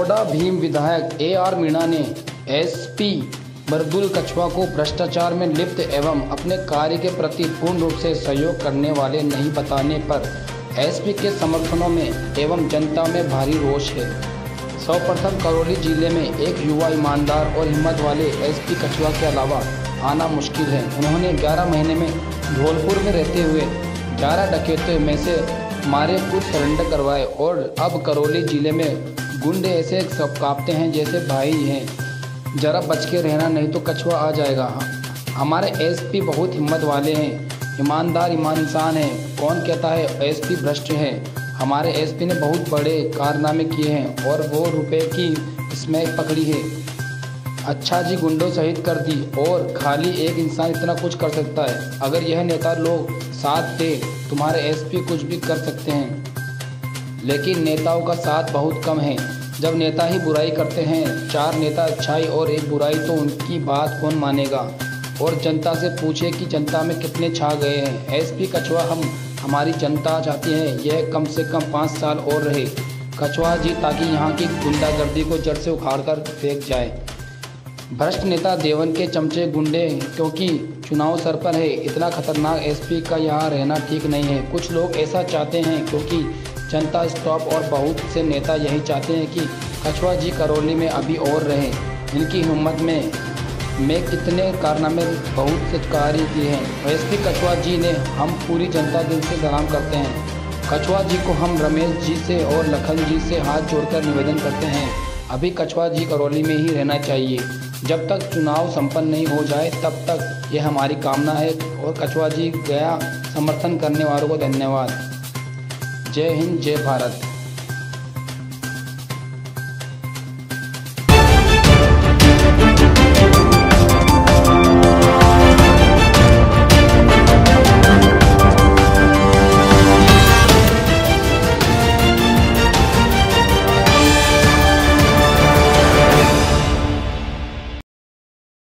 डोडा भीम विधायक AR मीणा ने SP मृदुल कछवा को भ्रष्टाचार में लिप्त एवं अपने कार्य के प्रति पूर्ण रूप से सहयोग करने वाले नहीं बताने पर SP के समर्थनों में एवं जनता में भारी रोष है। सर्वप्रथम करौली जिले में एक युवा ईमानदार और हिम्मत वाले SP कछवा के अलावा आना मुश्किल है। उन्होंने 11 महीने में धौलपुर में रहते हुए 11 डकैतों में से मारे कुछ सरेंडर करवाए और अब करौली जिले में गुंडे ऐसे सब कांपते हैं जैसे भाई हैं। जरा बच के रहना नहीं तो कछवा आ जाएगा। हमारे SP बहुत हिम्मत वाले हैं, ईमानदार इंसान हैं। कौन कहता है SP भ्रष्ट है? हमारे SP ने बहुत बड़े कारनामे किए हैं और वो रुपए की स्मैक पकड़ी है। अच्छा जी गुंडों शहीद कर दी और खाली एक इंसान इतना कुछ कर सकता है। अगर यह नेता लोग साथ दे तुम्हारे SP कुछ भी कर सकते हैं, लेकिन नेताओं का साथ बहुत कम है। जब नेता ही बुराई करते हैं, 4 नेता अच्छाई और एक बुराई, तो उनकी बात कौन मानेगा? और जनता से पूछे कि जनता में कितने छा गए हैं। SP कछवा हमारी जनता चाहती है यह कम से कम 5 साल और रहे कछवा जी, ताकि यहाँ की गुंडागर्दी को जड़ से उखाड़ कर फेंक जाए। भ्रष्ट नेता देवन के चमचे गुंडे क्योंकि चुनाव सर पर है, इतना खतरनाक SP का यहाँ रहना ठीक नहीं है। कुछ लोग ऐसा चाहते हैं क्योंकि जनता स्टॉप और बहुत से नेता यही चाहते हैं कि कछवा जी करौली में अभी और रहें। इनकी हिम्मत में कितने कारनामे बहुत से कार्य किए हैं। SP कछवा जी ने हम पूरी जनता दिल से सलाम करते हैं। कछवा जी को हम रमेश जी से और लखन जी से हाथ जोड़कर निवेदन करते हैं, अभी कछवा जी करौली में ही रहना चाहिए। जब तक चुनाव संपन्न नहीं हो जाए तब तक यह हमारी कामना है। और कछवा जी गया समर्थन करने वालों को धन्यवाद। जय हिंद, जय भारत।